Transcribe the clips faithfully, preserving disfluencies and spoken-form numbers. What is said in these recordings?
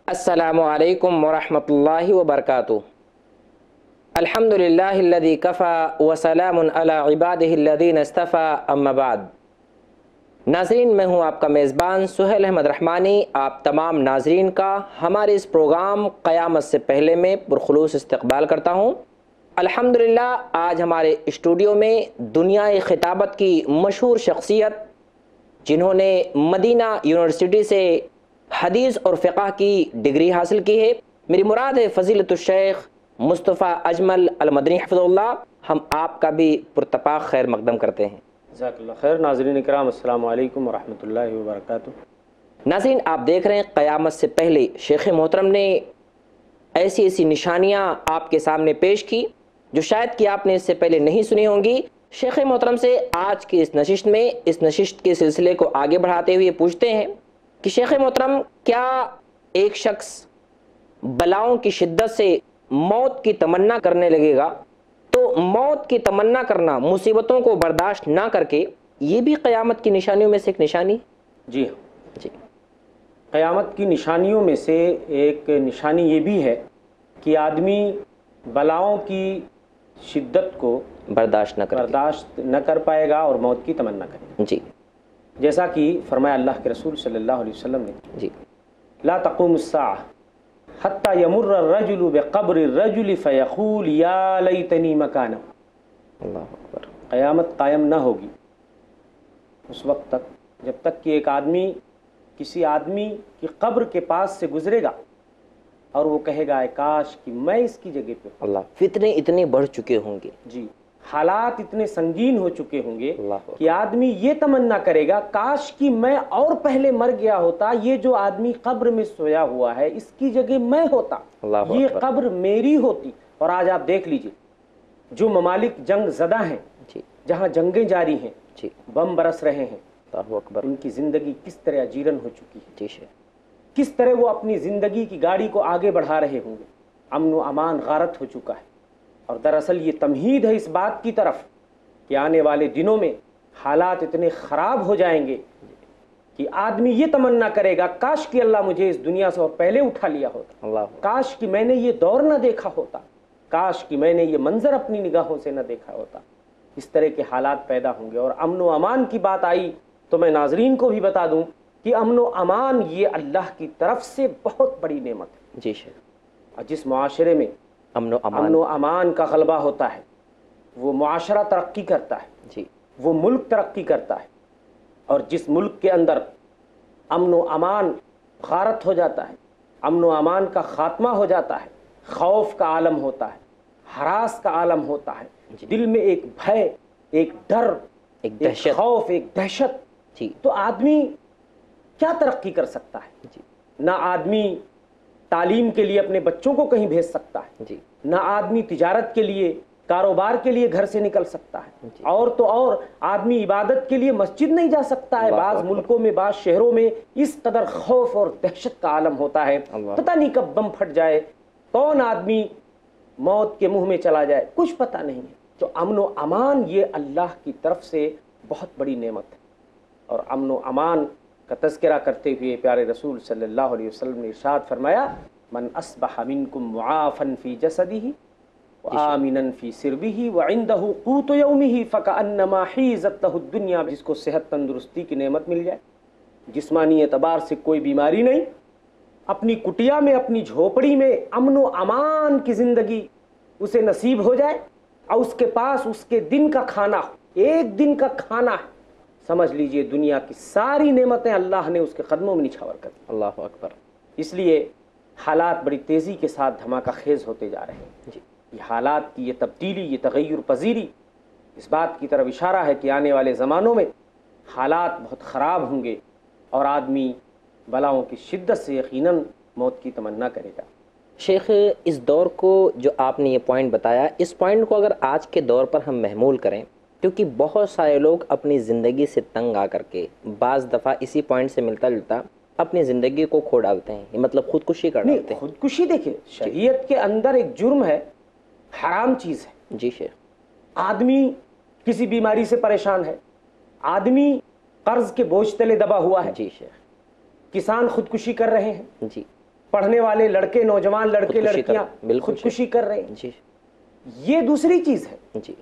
السلام علیکم ورحمۃ اللہ وبرکاتہ۔ الحمدللہ الذی کفا وسلام علی عبادہ الذین اصطفیٰ، اما بعد۔ ناظرین، میں ہوں آپ کا میزبان سہیل احمد رحمانی، آپ تمام ناظرین کا ہمارے اس پروگرام قیامت سے پہلے میں پرخلوص استقبال کرتا ہوں۔ الحمدللہ آج ہمارے اسٹوڈیو میں دنیا خطابت کی مشہور شخصیت، جنہوں نے مدینہ یونیورسٹی سے حدیث اور فقہ کی ڈگری حاصل کی ہے، میری مراد ہے فضیلت الشیخ مصطفیٰ اجمل المدنی حفظہ اللہ، ہم آپ کا بھی پرتپاک خیر مقدم کرتے ہیں۔ جزاک اللہ خیر۔ ناظرین اکرام، السلام علیکم ورحمۃ اللہ وبرکاتہ۔ ناظرین، آپ دیکھ رہے ہیں قیامت سے پہلے شیخ محترم نے ایسی ایسی نشانیاں آپ کے سامنے پیش کی جو شاید کہ آپ نے اس سے پہلے نہیں سنی ہوں گی۔ شیخ محترم سے آج کی اس نشست میں اس نشست کے سلسلے کو آگے بڑھاتے ہوئے پوچھتے ہیں کہ شیخ محترم، کیا ایک شخص بلاؤں کی شدت سے موت کی تمنا کرنے لگے گا تو موت کی تمنا کرنا، مصیبتوں کو برداشت نہ کر کے، یہ بھی قیامت کی نشانیوں میں سے ایک نشانی؟ جی ہاں، جی، قیامت کی نشانیوں میں سے ایک نشانی یہ بھی ہے کہ آدمی بلاؤں کی شدت کو برداشت نہ کر برداشت نہ کر پائے گا اور موت کی تمنا کرے گا۔ جی جیسا کہ فرمایا اللہ کے رسول صلی اللہ علیہ وسلم نے، جی لا تقوم الساعة حتى يمر الرجل بقبر الرجل فيقول یا لیتنی مکانہ۔ اللہ اکبر۔ قیامت قائم نہ ہوگی اس وقت تک جب تک کہ ایک آدمی کسی آدمی کی قبر کے پاس سے گزرے گا اور وہ کہے گا اے کاش کہ میں اس کی جگہ پہ ہوں۔ اللہ، فتنے اتنے بڑھ چکے ہوں گے، جی، حالات اتنے سنگین ہو چکے ہوں گے اللہ کہ آدمی یہ تمنا کرے گا کاش کہ میں اور پہلے مر گیا ہوتا، یہ جو آدمی قبر میں سویا ہوا ہے اس کی جگہ میں ہوتا، اللہ یہ اکبر۔ قبر میری ہوتی۔ اور آج آپ دیکھ لیجئے، جو ممالک جنگ زدہ ہیں، جی جہاں جنگیں جاری ہیں، جی، بم برس رہے ہیں، اللہ اکبر۔ ان کی زندگی کس طرح اجیرن ہو چکی ہے، جی شیخ، کس طرح وہ اپنی زندگی کی گاڑی کو آگے بڑھا رہے ہوں گے۔ امن و امان غارت ہو چکا ہے، اور دراصل یہ تمہید ہے اس بات کی طرف کہ آنے والے دنوں میں حالات اتنے خراب ہو جائیں گے کہ آدمی یہ تمنا کرے گا کاش کہ اللہ مجھے اس دنیا سے اور پہلے اٹھا لیا ہوتا، اللہ اکبر۔ کاش کہ میں نے یہ دور نہ دیکھا ہوتا، کاش کہ میں نے یہ منظر اپنی نگاہوں سے نہ دیکھا ہوتا۔ اس طرح کے حالات پیدا ہوں گے۔ اور امن و امان کی بات آئی تو میں ناظرین کو بھی بتا دوں کہ امن و امان یہ اللہ کی طرف سے بہت بڑی نعمت ہے۔ جی شیخ، اور جس معاشرے میں امن و امان، امن و امان کا غلبہ ہوتا ہے وہ معاشرہ ترقی کرتا ہے، جی وہ ملک ترقی کرتا ہے۔ اور جس ملک کے اندر امن و امان غارت ہو جاتا ہے، امن و امان کا خاتمہ ہو جاتا ہے، خوف کا عالم ہوتا ہے، ہراس کا عالم ہوتا ہے، دل میں ایک بھے، ایک ڈر، ایک ایک دہشت، خوف، ایک دہشت، جی تو آدمی کیا ترقی کر سکتا ہے؟ جی نہ آدمی تعلیم کے لیے اپنے بچوں کو کہیں بھیج سکتا ہے، جی نہ آدمی تجارت کے لیے، کاروبار کے لیے گھر سے نکل سکتا ہے، جی۔ اور تو اور آدمی عبادت کے لیے مسجد نہیں جا سکتا ہے۔ اللہ بعض اکبر۔ ملکوں میں، بعض شہروں میں اس قدر خوف اور دہشت کا عالم ہوتا ہے، اللہ۔ پتہ نہیں کب بم پھٹ جائے، کون آدمی موت کے منہ میں چلا جائے، کچھ پتہ نہیں ہے۔ تو امن و امان یہ اللہ کی طرف سے بہت بڑی نعمت ہے۔ اور امن و امان کا تذکرہ کرتے ہوئے پیارے رسول صلی اللہ علیہ وسلم نے ارشاد فرمایا، من اصبح منکم معافا فی جسدہ وآمنا فی سربہ وعندہ قوت یومہ فکأنما حیزت لہ الدنیا۔ جس کو صحت تندرستی کی نعمت مل جائے، جسمانی اعتبار سے کوئی بیماری نہیں، اپنی کٹیا میں، اپنی جھوپڑی میں امن و امان کی زندگی اسے نصیب ہو جائے، اور اس کے پاس اس کے دن کا کھانا، ایک دن کا کھانا ہے، سمجھ لیجئے دنیا کی ساری نعمتیں اللہ نے اس کے قدموں میں نچھاور کر دی۔ اللہ اکبر۔ اس لیے حالات بڑی تیزی کے ساتھ دھماکہ خیز ہوتے جا رہے ہیں۔ جی، یہ حالات کی یہ تبدیلی، یہ تغیر پذیری اس بات کی طرف اشارہ ہے کہ آنے والے زمانوں میں حالات بہت خراب ہوں گے، اور آدمی بلاؤں کی شدت سے یقیناً موت کی تمنا کرے گا۔ شیخ، اس دور کو جو آپ نے یہ پوائنٹ بتایا، اس پوائنٹ کو اگر آج کے دور پر ہم محمول کریں، کیونکہ بہت سارے لوگ اپنی زندگی سے تنگ آ کر کے بعض دفعہ اسی پوائنٹ سے ملتا جلتا اپنی زندگی کو کھو ڈالتے ہیں، یہ مطلب خودکشی کر ڈالتے نہیں، ہیں۔ خودکشی دیکھیں شریعت کے اندر ایک جرم ہے، حرام چیز ہے۔ جی شیخ، آدمی کسی بیماری سے پریشان ہے، آدمی قرض کے بوجھ تلے دبا ہوا ہے، جی شیخ، کسان خودکشی کر رہے ہیں، جی، پڑھنے والے لڑکے، نوجوان لڑکے لڑکیاں خودکشی کر رہے ہیں. جی یہ دوسری چیز ہے، جی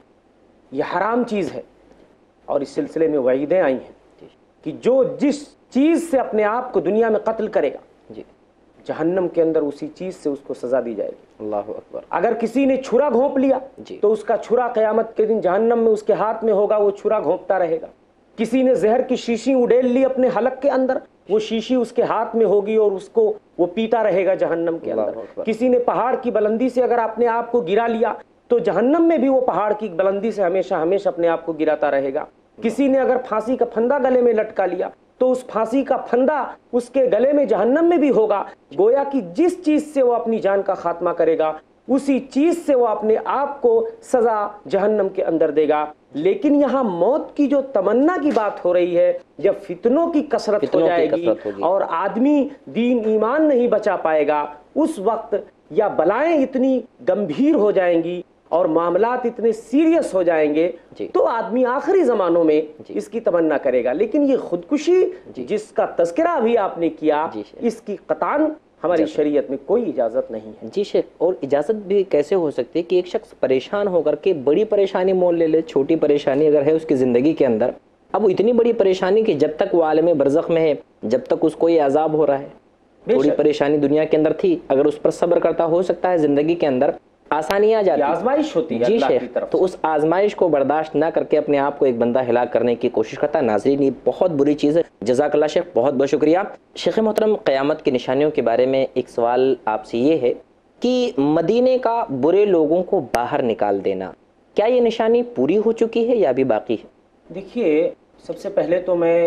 یہ حرام چیز ہے. اور اس سلسلے میں وعیدیں آئی ہیں کہ جو جس چیز سے اپنے آپ کو دنیا میں قتل کرے گا جی جہنم کے اندر اسی چیز سے اس کو سزا دی جائے گی. اللہ اکبر. اگر کسی نے چھرا گھونپ لیا جی تو اس کا چھرا قیامت کے دن جہنم میں اس کے ہاتھ میں ہوگا، وہ چھرا گھونپتا رہے گا. کسی نے زہر کی شیشی اڈیل لی اپنے حلق کے اندر، وہ شیشی اس کے ہاتھ میں ہوگی اور اس کو وہ پیتا رہے گا جہنم کے اندر. کسی نے پہاڑ کی بلندی سے اگر اپنے آپ کو گرا لیا تو جہنم میں بھی وہ پہاڑ کی بلندی سے ہمیشہ ہمیشہ اپنے آپ کو گراتا رہے گا. کسی نے اگر پھانسی کا پھندا گلے میں لٹکا لیا تو اس پھانسی کا پھندا اس کے گلے میں جہنم میں بھی ہوگا. گویا کہ جس چیز سے وہ اپنی جان کا خاتمہ کرے گا اسی چیز سے وہ اپنے آپ کو سزا جہنم کے اندر دے گا. لیکن یہاں موت کی جو تمنا کی بات ہو رہی ہے، جب فتنوں کی کثرت ہو جائے گی اور آدمی دین ایمان نہیں بچا پائے گا، اس وقت یا بلائیں اتنی گمبھیر ہو جائیں گی اور معاملات اتنے سیریس ہو جائیں گے تو آدمی آخری زمانوں میں اس کی تمنا کرے گا. لیکن یہ خودکشی جس کا تذکرہ بھی آپ نے کیا، اس کی قطعاً ہماری شریعت میں کوئی اجازت نہیں ہے. جی شیخ، اور اجازت بھی کیسے ہو سکتی ہے کہ ایک شخص پریشان ہو کر کے بڑی پریشانی مول لے لے، چھوٹی پریشانی اگر ہے اس کی زندگی کے اندر، اب وہ اتنی بڑی پریشانی کہ جب تک وہ عالم برزخ میں ہے جب تک اس کو یہ عذاب ہو رہا ہے. تھوڑی پریشانی دنیا کے اندر تھی، اگر اس پر صبر کرتا ہو سکتا ہے زندگی کے اندر آسانیاں جاتی، آزمائش ہوتی ہے جی اللہ شیخ، کی طرف، تو اس آزمائش کو برداشت نہ کر کے اپنے آپ کو ایک بندہ ہلاک کرنے کی کوشش کرتا ہے. ناظرین یہ بہت بری چیز ہے. جزاک اللہ شیخ، بہت بہت شکریہ. شیخ محترم، قیامت کی نشانیوں کے بارے میں ایک سوال آپ سے یہ ہے کہ مدینے کا برے لوگوں کو باہر نکال دینا، کیا یہ نشانی پوری ہو چکی ہے یا ابھی باقی ہے؟ دیکھیے، سب سے پہلے تو میں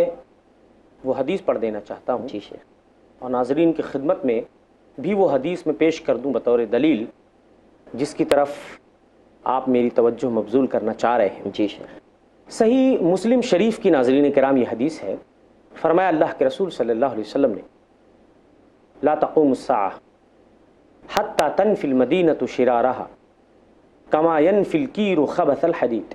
وہ حدیث پڑھ دینا چاہتا ہوں جی شیخ، اور ناظرین کی خدمت میں بھی وہ حدیث میں پیش کر دوں بطور دلیل جس کی طرف آپ میری توجہ مبذول کرنا چاہ رہے ہیں. جی شیخ. صحیح مسلم شریف کی ناظرین کرام یہ حدیث ہے. فرمایا اللہ کے رسول صلی اللہ علیہ وسلم نے، لا تقوم الساعة حتى تنفی المدینة شرارها كما ينفی الکیر خبث الحدید.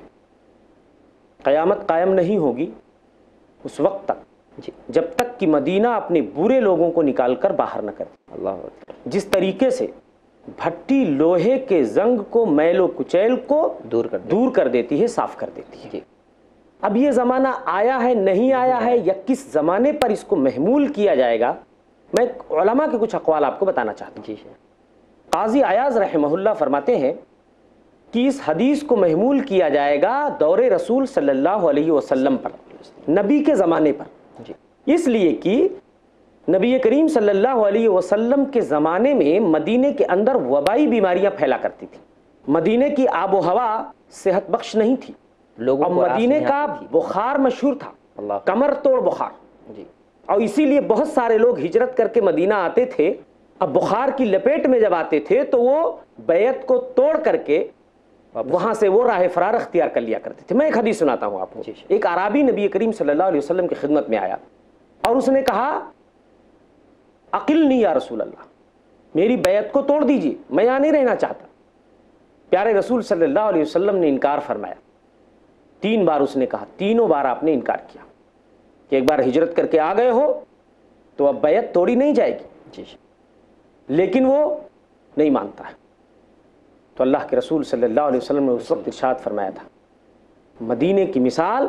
قیامت قائم نہیں ہوگی اس وقت تک جی جب تک کہ مدینہ اپنے برے لوگوں کو نکال کر باہر نہ کرے. اللہ اکبر. جس طریقے سے بھٹی لوہے کے زنگ کو، میل و کچیل کو دور کر دور کر دیتی ہے، صاف کر دیتی ہے. جی. اب یہ زمانہ آیا ہے، نہیں آیا ہے، یا کس زمانے پر اس کو محمول کیا جائے گا، میں علماء کے کچھ اقوال آپ کو بتانا چاہتا ہوں. جی شیخ. قاضی عیاض رحمہ اللہ فرماتے ہیں کہ اس حدیث کو محمول کیا جائے گا دور رسول صلی اللہ علیہ وسلم پر، نبی کے زمانے پر. جی. اس لیے کہ نبی کریم صلی اللہ علیہ وسلم کے زمانے میں مدینے کے اندر وبائی بیماریاں پھیلا کرتی تھی. مدینے کی آب و ہوا صحت بخش نہیں تھی، لوگوں اور کو مدینے راس کا نہیں آتی تھی. بخار مشہور تھا، اللہ. کمر توڑ بخار. جی. اور اسی لیے بہت سارے لوگ ہجرت کر کے مدینہ آتے تھے. اب بخار کی لپیٹ میں جب آتے تھے تو وہ بیعت کو توڑ کر کے وہاں سے وہ راہ فرار اختیار کر لیا کرتے تھے. میں ایک حدیث سناتا ہوں آپ کو. ایک اعرابی نبی کریم صلی اللہ علیہ وسلم کی خدمت میں آیا اور اس نے کہا، عقلنی یا رسول اللہ، میری بیعت کو توڑ دیجیے، میں یہاں نہیں رہنا چاہتا. پیارے رسول صلی اللہ علیہ وسلم نے انکار فرمایا. تین بار اس نے کہا، تینوں بار آپ نے انکار کیا کہ ایک بار ہجرت کر کے آ گئے ہو تو اب بیعت توڑی نہیں جائے گی. جی. لیکن وہ نہیں مانتا ہے. تو اللہ کے رسول صلی اللہ علیہ وسلم نے اس وقت ارشاد فرمایا تھا، مدینے کی مثال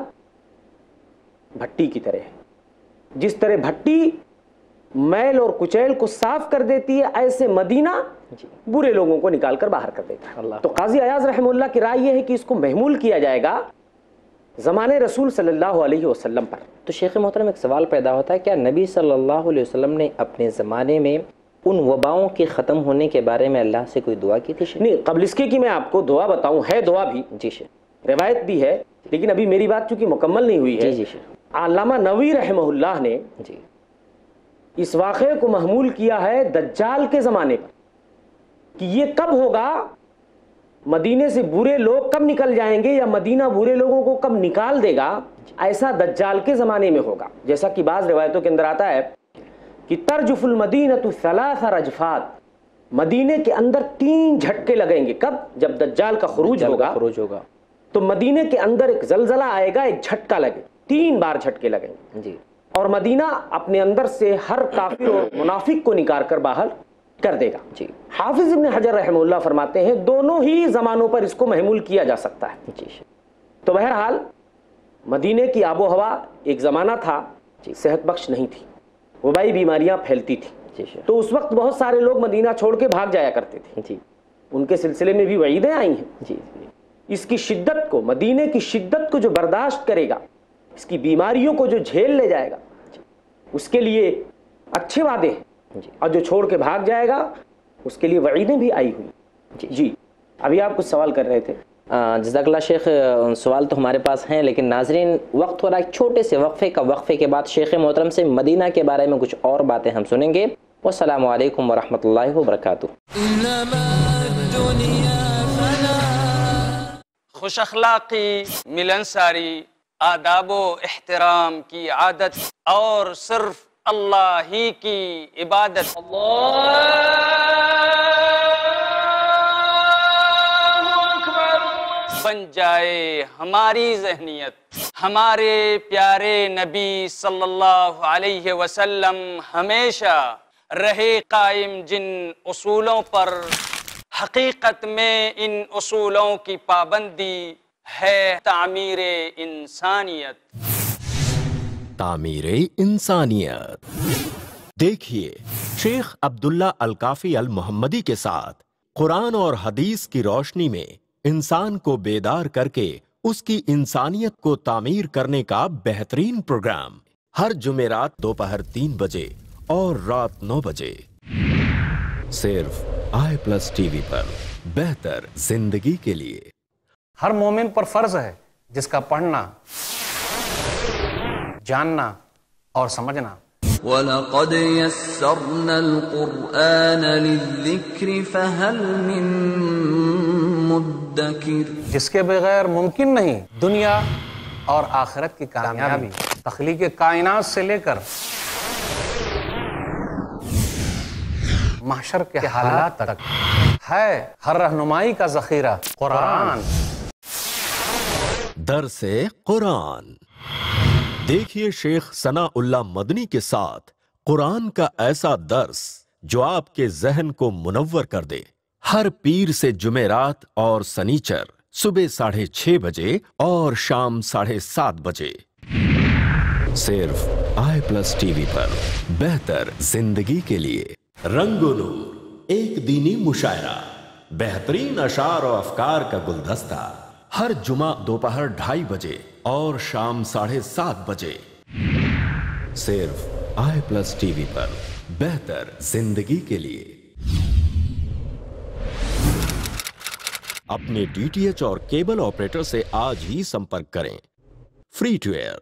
بھٹی کی طرح ہے. جس طرح بھٹی میل اور کچیل کو صاف کر دیتی ہے، ایسے مدینہ برے لوگوں کو نکال کر باہر کر دیتا ہے. تو قاضی عیاض رحمہ اللہ کی رائے یہ ہے کہ اس کو محمول کیا جائے گا زمانے رسول صلی اللہ علیہ وسلم پر. تو شیخ محترم ایک سوال پیدا ہوتا ہے، کیا نبی صلی اللہ علیہ وسلم نے اپنے زمانے میں ان وباؤں کے ختم ہونے کے بارے میں اللہ سے کوئی دعا کی تھی؟ نہیں، قبل اس کے کہ میں آپ کو دعا بتاؤں، ہے دعا بھی. جی شیخ. روایت بھی ہے، لیکن ابھی میری بات چونکہ مکمل نہیں ہوئی ہے. جی شیخ. علامہ نووی رحمہ اللہ نے جی اس واقعے کو محمول کیا ہے دجال کے زمانے پر کہ یہ کب ہوگا، مدینے سے برے لوگ کب نکل جائیں گے یا مدینہ برے لوگوں کو کب نکال دے گا. ایسا دجال کے زمانے میں ہوگا. جیسا کہ بعض روایتوں کے اندر آتا ہے کہ ترجف المدینۃ ثلاث رجفات، مدینے کے اندر تین جھٹکے لگیں گے. کب؟ جب دجال کا خروج ہوگا خروج ہوگا تو مدینے کے اندر ایک زلزلہ آئے گا، ایک جھٹکا لگے، تین بار جھٹکے لگیں گے. جی. اور مدینہ اپنے اندر سے ہر کافر اور منافق کو نکال کر باہر کر دے گا. جی. حافظ ابن حجر رحمہ اللہ فرماتے ہیں دونوں ہی زمانوں پر اس کو محمول کیا جا سکتا ہے. جی. تو بہرحال مدینے کی آب و ہوا ایک زمانہ تھا صحت بخش نہیں تھی، وبائی بیماریاں پھیلتی تھیں. تو اس وقت بہت سارے لوگ مدینہ چھوڑ کے بھاگ جایا کرتے تھے. جی. ان کے سلسلے میں بھی وعیدیں آئی ہیں. جی. اس کی شدت کو، مدینے کی شدت کو جو برداشت کرے گا، اس کی بیماریوں کو جو جھیل لے جائے گا، اس کے لیے اچھے وعدے ہیں. اور جو چھوڑ کے بھاگ جائے گا اس کے لیے وعیدیں بھی آئی ہوئی. جی ابھی آپ کچھ سوال کر رہے تھے. جزاک اللہ شیخ. سوال تو ہمارے پاس ہیں لیکن ناظرین وقت ہو رہا ہے ایک چھوٹے سے وقفے کا. وقفے کے بعد شیخ محترم سے مدینہ کے بارے میں کچھ اور باتیں ہم سنیں گے. والسلام علیکم ورحمۃ اللہ وبرکاتہ. خوش اخلاقی، ملنساری، آداب و احترام کی عادت اور صرف اللہ ہی کی عبادت بن جائے ہماری ذہنیت. ہمارے پیارے نبی صلی اللہ علیہ وسلم ہمیشہ رہے قائم جن اصولوں پر، حقیقت میں ان اصولوں کی پابندی ہے تعمیر انسانیت. تعمیر انسانیت. دیکھیے شیخ عبداللہ الکافی المحمدی کے ساتھ قرآن اور حدیث کی روشنی میں انسان کو بیدار کر کے اس کی انسانیت کو تعمیر کرنے کا بہترین پروگرام ہر جمعرات دوپہر تین بجے اور رات نو بجے صرف آئی پلس ٹی وی پر. بہتر زندگی کے لیے. ہر مومن پر فرض ہے جس کا پڑھنا، جاننا اور سمجھنا. وَلَقَدْ يَسَّرْنَا الْقُرْآنَ لِلذِّكْرِ فَهَلْ مِن مُدَّكِرٍ. جس کے بغیر ممکن نہیں دنیا اور آخرت کی کامیابی. تخلیق کائنات سے لے کر محشر کے حالات تک ہے ہر رہنمائی کا ذخیرہ قرآن. درس قرآن. دیکھیے شیخ ثناء اللہ مدنی کے ساتھ قرآن کا ایسا درس جو آپ کے ذہن کو منور کر دے. ہر پیر سے جمعرات اور سنیچر صبح ساڑھے چھ بجے اور شام ساڑھے سات بجے صرف آئی پلس ٹی وی پر. بہتر زندگی کے لیے. رنگ و نور ایک دینی مشاعرہ، بہترین اشعار و افکار کا گلدستہ. ہر جمعہ دوپہر ڈھائی بجے اور شام ساڑھے سات بجے صرف آئی پلس ٹی وی پر. بہتر زندگی کے لیے. اپنے ڈی ٹی ایچ اور کیبل آپریٹر سے آج ہی سمپرک کریں. Free to air.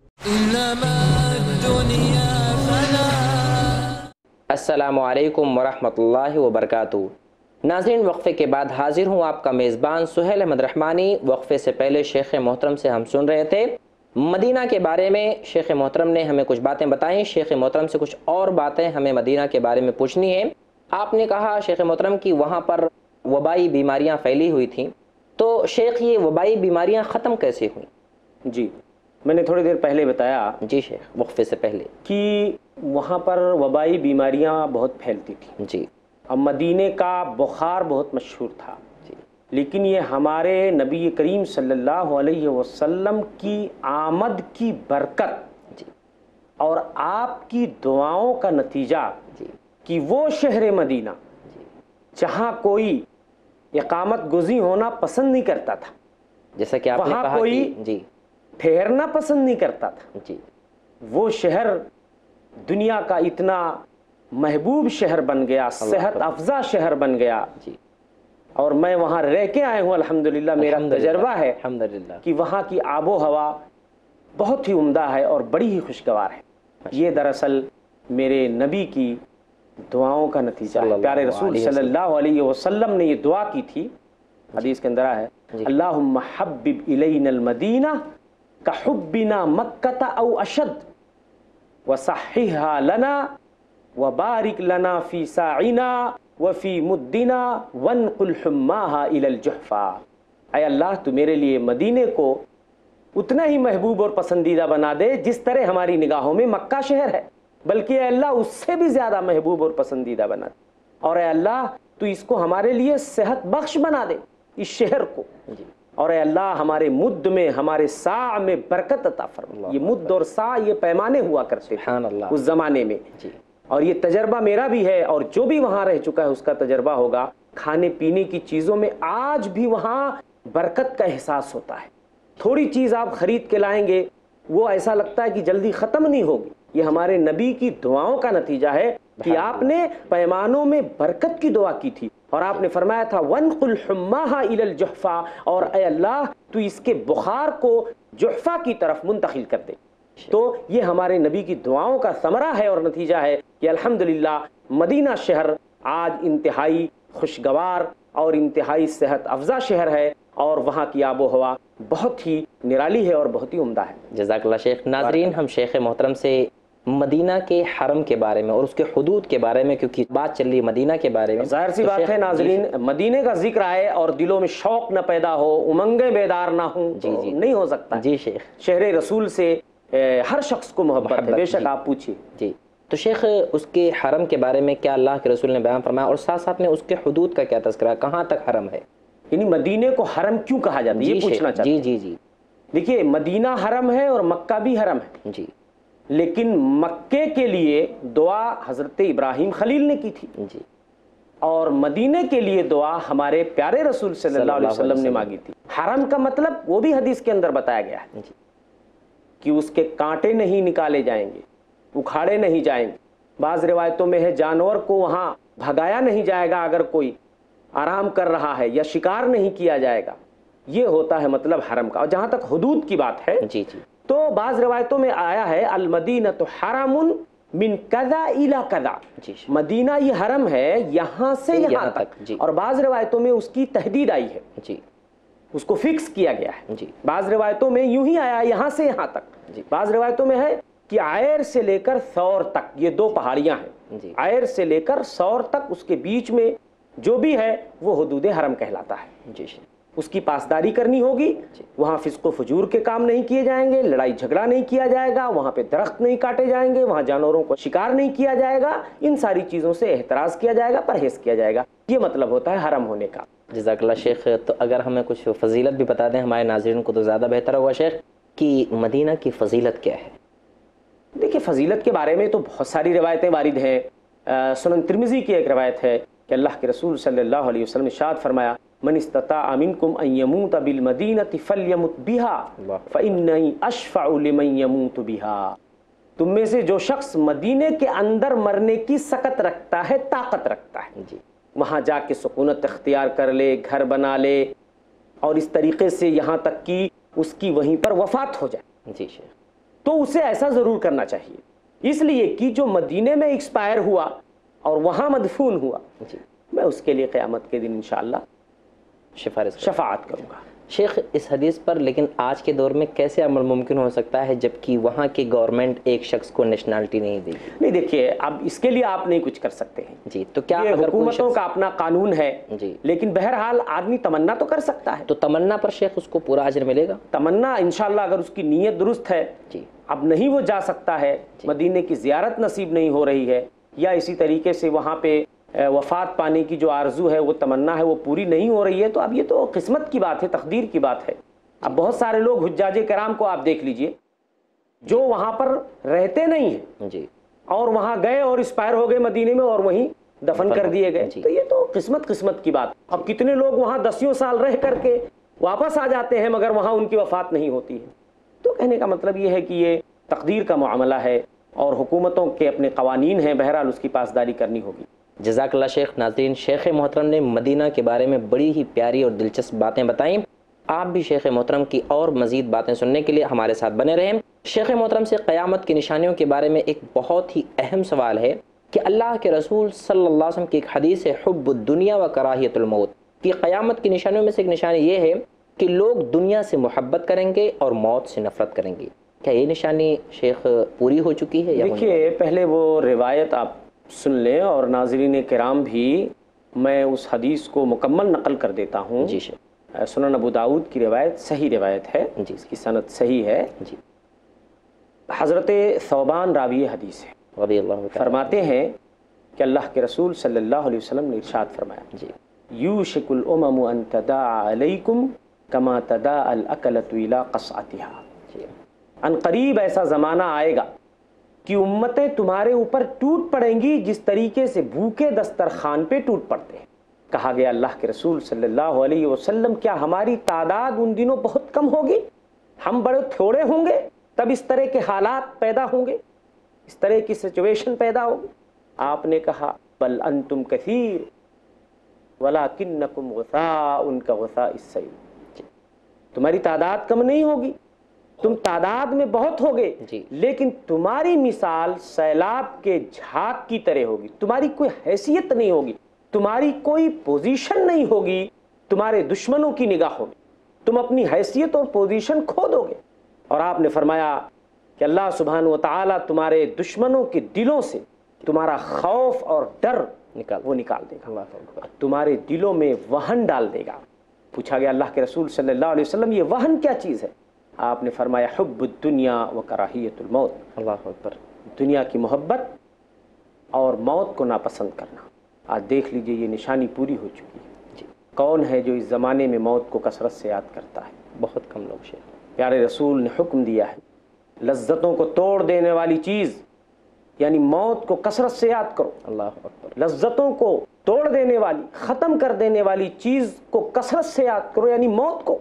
السلام علیکم ورحمۃ اللہ وبرکاتہ. ناظرین وقفے کے بعد حاضر ہوں آپ کا میزبان سہیل احمد رحمانی. وقفے سے پہلے شیخ محترم سے ہم سن رہے تھے مدینہ کے بارے میں. شیخ محترم نے ہمیں کچھ باتیں بتائیں. شیخ محترم سے کچھ اور باتیں ہمیں مدینہ کے بارے میں پوچھنی ہے. آپ نے کہا شیخ محترم کی وہاں پر وبائی بیماریاں پھیلی ہوئی تھیں، تو شیخ یہ وبائی بیماریاں ختم کیسے ہوئیں؟ جی میں نے تھوڑی دیر پہلے بتایا جی شیخ وقفے سے پہلے کہ وہاں پر وبائی بیماریاں بہت پھیلتی تھیں. جی. اب مدینے کا بخار بہت مشہور تھا. جی. لیکن یہ ہمارے نبی کریم صلی اللہ علیہ وسلم کی آمد کی برکت جی. اور آپ کی دعاؤں کا نتیجہ جی. کہ وہ شہر مدینہ جہاں کوئی اقامت گزین ہونا پسند نہیں کرتا تھا، جیسا کہ آپ نے وہاں کہا کوئی کہ جی ٹھہرنا پسند نہیں کرتا تھا، جی وہ شہر دنیا کا اتنا محبوب شہر بن گیا، صحت افزا شہر بن گیا. جی. اور میں وہاں رہ کے آئے ہوں الحمدللہ. میرا تجربہ ہے الحمدللہ کہ وہاں کی آب و ہوا بہت ہی عمدہ ہے اور بڑی ہی خوشگوار ہے. یہ دراصل میرے نبی کی دعاؤں کا نتیجہ ہے. پیارے رسول صلی اللہ علیہ وسلم نے یہ دعا کی تھی، حدیث کے اندر ہے اللہم حبب الینا المدینہ کحبنا مکہ او اشد وصححها لنا وبارک لنا فی ساعنا وفی مدنا وانقل حماها الى الجحفہ. اے اللہ تو میرے لیے مدینے کو اتنا ہی محبوب اور پسندیدہ بنا دے جس طرح ہماری نگاہوں میں مکہ شہر ہے، بلکہ اے اللہ اس سے بھی زیادہ محبوب اور پسندیدہ بنا دے. اور اے اللہ تو اس کو ہمارے لیے صحت بخش بنا دے اس شہر کو، اور اے اللہ ہمارے مد میں ہمارے سا میں برکت عطا فرما۔ یہ مد اور سا یہ پیمانے ہوا کرتے تھے اس زمانے میں، اور یہ تجربہ میرا بھی ہے اور جو بھی وہاں رہ چکا ہے اس کا تجربہ ہوگا۔ کھانے پینے کی چیزوں میں آج بھی وہاں برکت کا احساس ہوتا ہے۔ تھوڑی چیز آپ خرید کے لائیں گے وہ ایسا لگتا ہے کہ جلدی ختم نہیں ہوگی۔ یہ ہمارے نبی کی دعاؤں کا نتیجہ ہے کہ آپ نے پیمانوں میں برکت کی دعا کی تھی، اور آپ نے فرمایا تھا وَانْقُلْ حُمَّاهَا إِلَى الْجُحْفَى، اور اے اللہ تو اس کے بخار کو جحفہ کی طرف منتقل کر دے۔ تو یہ ہمارے نبی کی دعاؤں کا ثمرہ ہے اور نتیجہ ہے کہ الحمدللہ مدینہ شہر آج انتہائی خوشگوار اور انتہائی صحت افزا شہر ہے، اور وہاں کی آب و ہوا بہت ہی نرالی ہے اور بہت ہی عمدہ ہے۔ جزاک اللہ شیخ۔ ناظرین، ہم شیخ محترم سے مدینہ کے حرم کے بارے میں اور اس کے حدود کے بارے میں، کیونکہ بات چل رہی ہے مدینہ کے بارے میں، ظاہر سی بات ہے ناظرین، مدینے کا ذکر آئے اور دلوں میں شوق نہ پیدا ہو، امنگیں بیدار نہ ہوں، جی جی نہیں ہو سکتا۔ جی شیخ، شہر رسول سے ہر شخص کو محبت ہے، بے شک آپ پوچھیے۔ جی تو شیخ، اس کے حرم کے بارے میں کیا اللہ کے رسول نے بیان فرمایا، اور ساتھ ساتھ میں اس کے حدود کا کیا تذکرہ ہے، کہاں تک حرم ہے؟ یعنی مدینے کو حرم کیوں کہا جاتا ہے یہ پوچھنا چاہتے ہیں۔ جی جی جی دیکھیے، مدینہ حرم ہے اور مکہ بھی حرم ہے، جی، لیکن مکے کے لیے دعا حضرت ابراہیم خلیل نے کی تھی، جی، اور مدینے کے لیے دعا ہمارے پیارے رسول صلی اللہ علیہ وسلم نے مانگی تھی۔ حرم کا مطلب وہ بھی حدیث کے اندر بتایا گیا ہے کہ اس کے کانٹے نہیں نکالے جائیں گے، اکھاڑے نہیں جائیں گے۔ بعض روایتوں میں ہے جانور کو وہاں بھگایا نہیں جائے گا اگر کوئی آرام کر رہا ہے، یا شکار نہیں کیا جائے گا۔ یہ ہوتا ہے مطلب حرم کا۔ اور جہاں تک حدود کی بات ہے، جی جی، تو بعض روایتوں میں آیا ہے المدینۃ حرم من کذا الی کذا، جی، مدینہ یہ حرم ہے یہاں سے یہاں تک، جی، اور بعض روایتوں میں اس کی تحدید آئی ہے، جی، اس کو فکس کیا گیا ہے۔ جی، بعض روایتوں میں یوں ہی آیا یہاں سے یہاں تک، جی، بعض روایتوں میں ہے کہ عیر سے لے کر ثور تک، یہ دو پہاڑیاں ہیں، جی، عیر سے لے کر ثور تک، اس کے بیچ میں جو بھی ہے وہ حدود حرم کہلاتا ہے۔ جی، اس کی پاسداری کرنی ہوگی، وہاں فسق و فجور کے کام نہیں کیے جائیں گے، لڑائی جھگڑا نہیں کیا جائے گا، وہاں پہ درخت نہیں کاٹے جائیں گے، وہاں جانوروں کو شکار نہیں کیا جائے گا، ان ساری چیزوں سے احتراز کیا جائے گا، پرہیز کیا جائے گا۔ یہ مطلب ہوتا ہے حرم ہونے کا۔ جزاک اللہ شیخ۔ تو اگر ہمیں کچھ فضیلت بھی بتا دیں ہمارے ناظرین کو تو زیادہ بہتر ہوگا شیخ، کہ مدینہ کی فضیلت کیا ہے؟ دیکھیے، فضیلت کے بارے میں تو بہت ساری روایتیں وارد ہیں۔ سنن ترمذی کی ایک روایت ہے کہ اللہ کے رسول صلی اللہ علیہ وسلم نے ارشاد فرمایا من استطاع منکم ان یموت بالمدینۃ فلیمت بها فانی اشفع لمن یموت بها، تم میں سے جو شخص مدینے کے اندر مرنے کی سکت رکھتا ہے، طاقت رکھتا ہے، جی، وہاں جا کے سکونت اختیار کر لے، گھر بنا لے، اور اس طریقے سے یہاں تک کہ اس کی وہیں پر وفات ہو جائے، جی شیخ، تو اسے ایسا ضرور کرنا چاہیے، اس لیے کہ جو مدینے میں ایکسپائر ہوا اور وہاں مدفون ہوا، جی، میں اس کے لیے قیامت کے دن انشاءاللہ شفارش شفاعت کروں گا۔ شیخ، اس حدیث پر لیکن آج کے دور میں کیسے عمل ممکن ہو سکتا ہے جبکہ وہاں کی گورنمنٹ ایک شخص کو نیشنلٹی نہیں دے گی؟ نہیں، دیکھیے، اب اس کے لیے آپ نہیں کچھ کر سکتے ہیں، جی، تو کیا یہ اگر کوئی حکومتوں شخص، کا اپنا قانون ہے، جی، لیکن بہرحال آدمی تمنا تو کر سکتا ہے۔ تو تمنا پر شیخ اس کو پورا اجر ملے گا؟ تمنا انشاءاللہ اگر اس کی نیت درست ہے، جی، اب نہیں وہ جا سکتا ہے، مدینے کی زیارت نصیب نہیں ہو رہی ہے، یا اسی طریقے سے وہاں پہ وفات پانے کی جو آرزو ہے، وہ تمنا ہے، وہ پوری نہیں ہو رہی ہے، تو اب یہ تو قسمت کی بات ہے، تقدیر کی بات ہے۔ اب بہت سارے لوگ حجاج کرام کو آپ دیکھ لیجئے جو وہاں پر رہتے نہیں ہیں، جی، اور وہاں گئے اور اسپائر ہو گئے مدینے میں اور وہیں دفن کر دیے گئے، تو یہ تو قسمت قسمت کی بات۔ اب کتنے لوگ وہاں دسیوں سال رہ کر کے واپس آ جاتے ہیں مگر وہاں ان کی وفات نہیں ہوتی ہے۔ تو کہنے کا مطلب یہ ہے کہ یہ تقدیر کا معاملہ ہے اور حکومتوں کے اپنے قوانین ہیں، بہرحال اس کی پاسداری کرنی ہوگی۔ جزاک اللہ شیخ۔ ناظرین، شیخ محترم نے مدینہ کے بارے میں بڑی ہی پیاری اور دلچسپ باتیں بتائیں۔ آپ بھی شیخ محترم کی اور مزید باتیں سننے کے لیے ہمارے ساتھ بنے رہیں۔ شیخ محترم سے قیامت کی نشانیوں کے بارے میں ایک بہت ہی اہم سوال ہے کہ اللہ کے رسول صلی اللہ علیہ وسلم کی ایک حدیث ہے حب الدنیا و کراہیت الموت، کہ قیامت کی نشانیوں میں سے ایک نشانی یہ ہے کہ لوگ دنیا سے محبت کریں گے اور موت سے نفرت کریں گے۔ کیا یہ نشانی شیخ پوری ہو چکی ہے؟ دیکھیے، پہلے وہ روایت آپ سن لیں اور ناظرین کرام بھی، میں اس حدیث کو مکمل نقل کر دیتا ہوں۔ جی شیخ۔ سنن ابو داؤد کی روایت صحیح روایت ہے، جی، اس کی سند صحیح ہے۔ جی، حضرت ثوبان راوی حدیث ہے، رضی اللہ تعالیٰ، فرماتے ہیں کہ اللہ کے رسول صلی اللہ علیہ وسلم نے ارشاد فرمایا جی یوشک الامم ان تداعى علیکم کما تداعى الاکلۃ الی قصعتها، جی ان قریب ایسا زمانہ آئے گا کہ امتیں تمہارے اوپر ٹوٹ پڑیں گی جس طریقے سے بھوکے دسترخوان پہ ٹوٹ پڑتے ہیں۔ کہا گیا اللہ کے رسول صلی اللہ علیہ وسلم کیا ہماری تعداد ان دنوں بہت کم ہوگی، ہم بڑے تھوڑے ہوں گے تب اس طرح کے حالات پیدا ہوں گے، اس طرح کی سچویشن پیدا ہوگی؟ آپ نے کہا بل انتم کثیر ولکنکم غثاء کغثاء السیل، تمہاری تعداد کم نہیں ہوگی، تم تعداد میں بہت ہوگے جی لیکن تمہاری مثال سیلاب کے جھاگ کی طرح ہوگی، تمہاری کوئی حیثیت نہیں ہوگی، تمہاری کوئی پوزیشن نہیں ہوگی تمہارے دشمنوں کی نگاہوں میں، تم اپنی حیثیت اور پوزیشن کھو دو گے۔ اور آپ نے فرمایا کہ اللہ سبحانہ و تعالیٰ تمہارے دشمنوں کے دلوں سے تمہارا خوف اور ڈر نکال وہ نکال دے گا، اللہ اکبر، تمہارے دلوں میں وہن ڈال دے گا۔ پوچھا گیا اللہ کے رسول صلی اللہ علیہ وسلم یہ وہن کیا چیز ہے؟ آپ نے فرمایا حب الدنیا و کراہیت الموت، اللہ اکبر، دنیا کی محبت اور موت کو ناپسند کرنا۔ آج دیکھ لیجئے یہ نشانی پوری ہو چکی ہے۔ جی کون ہے جو اس زمانے میں موت کو کثرت سے یاد کرتا ہے؟ بہت کم لوگ شیخ، پیارے رسول نے حکم دیا ہے لذتوں کو توڑ دینے والی چیز یعنی موت کو کثرت سے یاد کرو، اللہ اکبر، لذتوں کو توڑ دینے والی ختم کر دینے والی چیز کو کثرت سے یاد کرو یعنی موت کو۔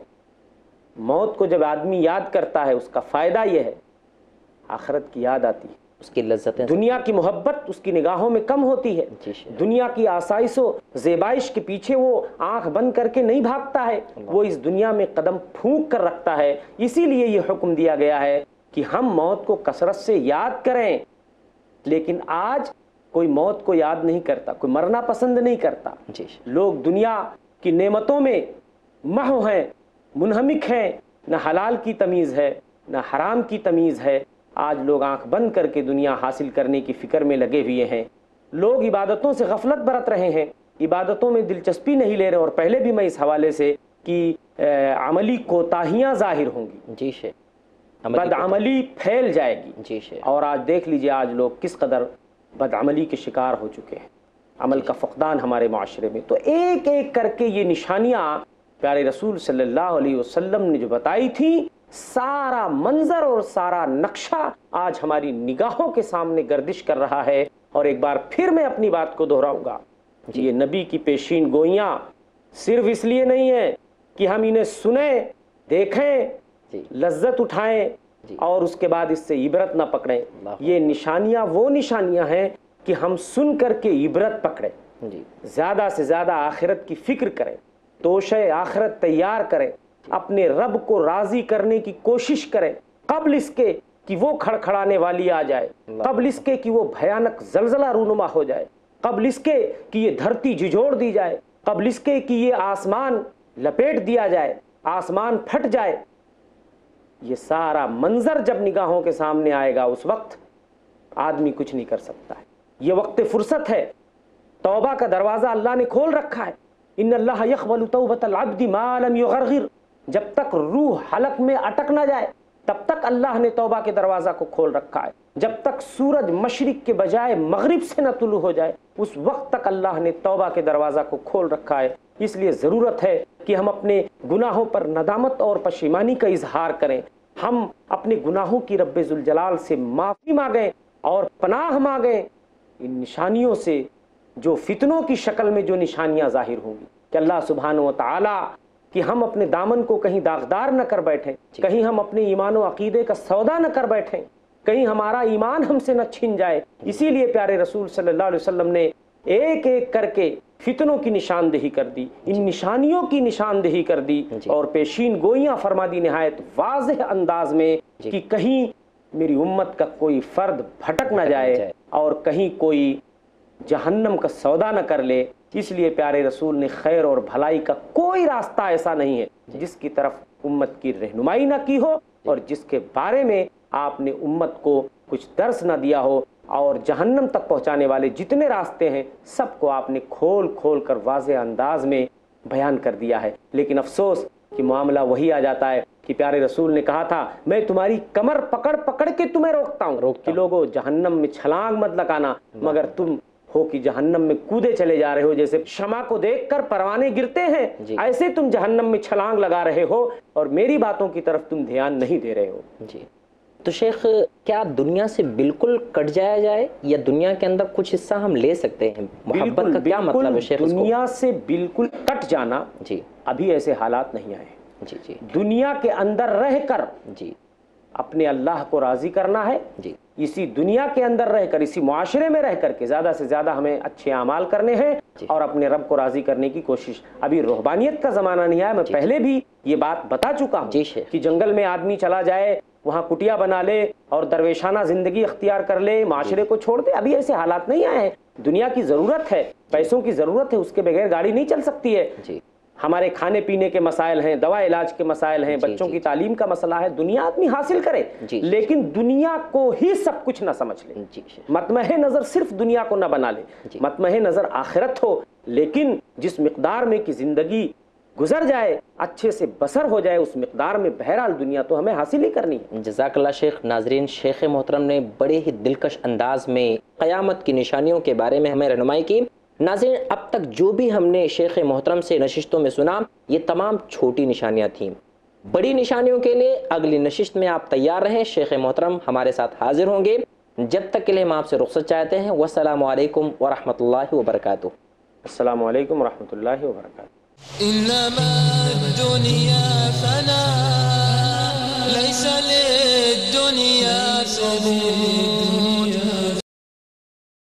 موت کو جب آدمی یاد کرتا ہے اس کا فائدہ یہ ہے آخرت کی یاد آتی ہے، اس کی لذتیں، دنیا کی محبت اس کی نگاہوں میں کم ہوتی ہے، جی شیخ، دنیا کی آسائش و زیبائش کے پیچھے وہ آنکھ بند کر کے نہیں بھاگتا ہے، وہ اس دنیا میں قدم پھونک کر رکھتا ہے۔ اسی لیے یہ حکم دیا گیا ہے کہ ہم موت کو کثرت سے یاد کریں، لیکن آج کوئی موت کو یاد نہیں کرتا، کوئی مرنا پسند نہیں کرتا۔ جی شیخ، لوگ دنیا کی نعمتوں میں محو ہیں، منہمک ہیں، نہ حلال کی تمیز ہے نہ حرام کی تمیز ہے۔ آج لوگ آنکھ بند کر کے دنیا حاصل کرنے کی فکر میں لگے ہوئے ہیں، لوگ عبادتوں سے غفلت برت رہے ہیں، عبادتوں میں دلچسپی نہیں لے رہے، اور پہلے بھی میں اس حوالے سے کہ عملی کوتاہیاں ظاہر ہوں گی، جی شیخ، بدعملی پھیل جائے گی، جی شیخ، اور آج دیکھ لیجئے آج لوگ کس قدر بدعملی کے شکار ہو چکے ہیں، عمل کا فقدان ہمارے معاشرے میں۔ تو ایک ایک کر کے یہ نشانیاں پیارے رسول صلی اللہ علیہ وسلم نے جو بتائی تھی، سارا منظر اور سارا نقشہ آج ہماری نگاہوں کے سامنے گردش کر رہا ہے۔ اور ایک بار پھر میں اپنی بات کو دہراؤں گا، یہ نبی کی پیشین گوئیاں صرف اس لیے نہیں ہیں کہ ہم انہیں سنیں، دیکھیں، جی لذت اٹھائیں جی اور اس کے بعد اس سے عبرت نہ پکڑیں۔ اللہ، یہ نشانیاں وہ نشانیاں ہیں کہ ہم سن کر کے عبرت پکڑیں، جی زیادہ سے زیادہ آخرت کی فکر کریں، توشہ آخرت تیار کریں، اپنے رب کو راضی کرنے کی کوشش کریں قبل اس کے کہ وہ کھڑکھڑانے والی آ جائے، قبل اس کے کہ وہ بھیانک زلزلہ رونما ہو جائے، قبل اس کے کہ یہ دھرتی جھجھوڑ دی جائے، قبل اس کے کہ یہ آسمان لپیٹ دیا جائے، آسمان پھٹ جائے۔ یہ سارا منظر جب نگاہوں کے سامنے آئے گا اس وقت آدمی کچھ نہیں کر سکتا ہے۔ یہ وقت فرصت ہے، توبہ کا دروازہ اللہ نے کھول رکھا ہے۔ ان اللہ یقبل توبۃ العبد ما لم یغرغر، جب تک روح حلق میں اٹک نہ جائے تب تک اللہ نے توبہ کے دروازہ کو کھول رکھا ہے، جب تک سورج مشرق کے بجائے مغرب سے نہ طلوع ہو جائے اس وقت تک اللہ نے توبہ کے دروازہ کو کھول رکھا ہے۔ اس لیے ضرورت ہے کہ ہم اپنے گناہوں پر ندامت اور پشیمانی کا اظہار کریں، ہم اپنے گناہوں کی رب ذوالجلال سے معافی مانگیں اور پناہ مانگیں ان نشانیوں سے جو فتنوں کی شکل میں جو نشانیاں ظاہر ہوں گی، کہ اللہ سبحانہ و تعالی کہ ہم اپنے دامن کو کہیں داغدار نہ کر بیٹھیں، کہیں ہم اپنے ایمان و عقیدے کا سودا نہ کر بیٹھیں، کہیں ہمارا ایمان ہم سے نہ چھن جائے۔ اسی لیے پیارے رسول صلی اللہ علیہ وسلم نے ایک ایک کر کے فتنوں کی نشاندہی کر دی، ان نشانیوں کی نشاندہی کر دی اور پیشین گوئیاں فرما دی نہایت واضح انداز میں کہ کہیں میری امت کا کوئی فرد بھٹک نہ جائے اور کہیں کوئی جہنم کا سودا نہ کر لے۔ اس لیے پیارے رسول نے خیر اور بھلائی کا کوئی راستہ ایسا نہیں ہے جس کی طرف امت کی رہنمائی نہ کی ہو اور جس کے بارے میں آپ نے امت کو کچھ درس نہ دیا ہو، اور جہنم تک پہنچانے والے جتنے راستے ہیں سب کو آپ نے کھول کھول کر واضح انداز میں بیان کر دیا ہے۔ لیکن افسوس کہ معاملہ وہی آ جاتا ہے کہ پیارے رسول نے کہا تھا میں تمہاری کمر پکڑ پکڑ کے تمہیں روکتا ہوں کہ لوگوں جہنم میں چھلانگ مت لگانا، مگر تم ہو کہ جہنم میں کودے چلے جا رہے ہو، جیسے شمع کو دیکھ کر پروانے گرتے ہیں جی ایسے تم جہنم میں چھلانگ لگا رہے ہو اور میری باتوں کی طرف تم دھیان نہیں دے رہے ہو۔ جی تو شیخ کیا دنیا سے بالکل کٹ جایا جائے یا دنیا کے اندر کچھ حصہ ہم لے سکتے ہیں؟ محبت کا کیا مطلب ہے شیخ؟ دنیا سے بالکل کٹ جانا جی ابھی ایسے حالات نہیں آئے۔ جی جی دنیا کے اندر رہ کر جی اپنے اللہ کو راضی کرنا ہے، جی اسی دنیا کے اندر رہ کر، اسی معاشرے میں رہ کر کے زیادہ سے زیادہ ہمیں اچھے اعمال کرنے ہیں اور اپنے رب کو راضی کرنے کی کوشش۔ ابھی روحانیت کا زمانہ نہیں آیا، میں پہلے بھی یہ بات بتا چکا ہوں کہ جنگل میں آدمی چلا جائے، وہاں کٹیا بنا لے اور درویشانہ زندگی اختیار کر لے، معاشرے کو چھوڑ دے، ابھی ایسے حالات نہیں آئے ہیں۔ دنیا کی ضرورت ہے، پیسوں کی ضرورت ہے، اس کے بغیر گاڑی نہیں چل سکتی ہے۔ ہمارے کھانے پینے کے مسائل ہیں، دوا علاج کے مسائل ہیں، بچوں کی تعلیم کا مسئلہ ہے، دنیا آدمی حاصل کرے لیکن دنیا کو ہی سب کچھ نہ سمجھ لے، مطمح نظر صرف دنیا کو نہ بنا لے، مطمح نظر آخرت ہو، لیکن جس مقدار میں کی زندگی گزر جائے اچھے سے بسر ہو جائے اس مقدار میں، بہرحال دنیا تو ہمیں حاصل ہی کرنی ہے۔ جزاک اللہ شیخ۔ ناظرین، شیخ محترم نے بڑے ہی دلکش انداز میں قیامت کی نشانیوں کے بارے میں ہمیں رہنمائی کی۔ ناظرین، اب تک جو بھی ہم نے شیخ محترم سے نشستوں میں سنا یہ تمام چھوٹی نشانیاں تھیں۔ بڑی نشانیوں کے لیے اگلی نشست میں آپ تیار رہیں، شیخ محترم ہمارے ساتھ حاضر ہوں گے۔ جب تک کے لیے ہم آپ سے رخصت چاہتے ہیں۔ والسلام علیکم ورحمۃ اللہ وبرکاتہ۔ السلام علیکم ورحمۃ اللہ وبرکاتہ۔ إنما الدنيا فنا ليس للدنيا سبيل